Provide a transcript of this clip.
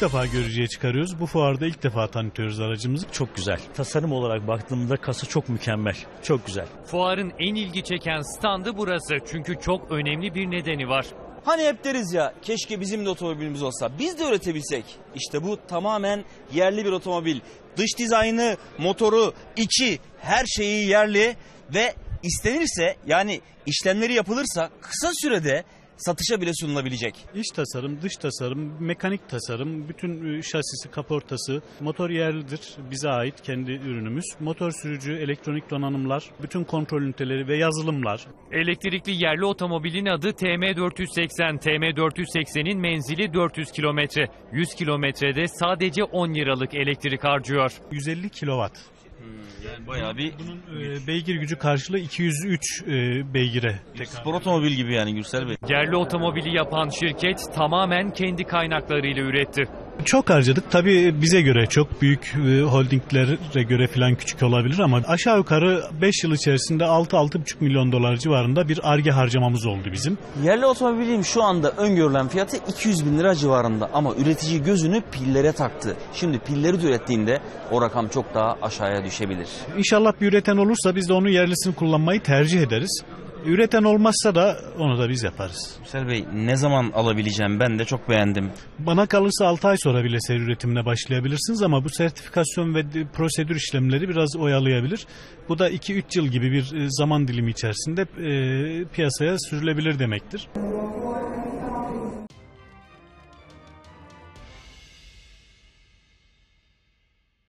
defa görücüye çıkarıyoruz. Bu fuarda ilk defa tanıtıyoruz aracımızı. Çok güzel. Tasarım olarak baktığımda kasa çok mükemmel. Çok güzel. Fuarın en ilgi çeken standı burası. Çünkü çok önemli bir nedeni var. Hani hep deriz ya, keşke bizim de otomobilimiz olsa, biz de üretebilsek. İşte bu tamamen yerli bir otomobil. Dış dizaynı, motoru, içi, her şeyi yerli ve istenirse, yani işlemleri yapılırsa kısa sürede satışa bile sunulabilecek. İç tasarım, dış tasarım, mekanik tasarım, bütün şasisi, kaportası, motor yerlidir. Bize ait kendi ürünümüz. Motor sürücü, elektronik donanımlar, bütün kontrol üniteleri ve yazılımlar. Elektrikli yerli otomobilin adı TM480. TM480'in menzili 400 kilometre. 100 kilometrede sadece 10 liralık elektrik harcıyor. 150 kilowatt. Yani bayağı bir Bunun beygir gücü karşılığı 203 beygire. spor otomobil gibi yani Gürsel Bey. Yerli otomobili yapan şirket tamamen kendi kaynaklarıyla üretti. Çok harcadık. Tabii bize göre çok büyük holdinglere göre falan küçük olabilir ama aşağı yukarı 5 yıl içerisinde 6-6,5 milyon dolar civarında bir Ar-Ge harcamamız oldu bizim. Yerli otomobilin şu anda öngörülen fiyatı 200 bin lira civarında ama üretici gözünü pillere taktı. Şimdi pilleri de ürettiğinde o rakam çok daha aşağıya düşebilir. İnşallah bir üreten olursa biz de onun yerlisini kullanmayı tercih ederiz. Üreten olmazsa da onu da biz yaparız. Gürsel Bey, ne zaman alabileceğim? Ben de çok beğendim. Bana kalırsa 6 ay sonra bile seri üretimine başlayabilirsiniz ama bu sertifikasyon ve prosedür işlemleri biraz oyalayabilir. Bu da 2-3 yıl gibi bir zaman dilimi içerisinde piyasaya sürülebilir demektir.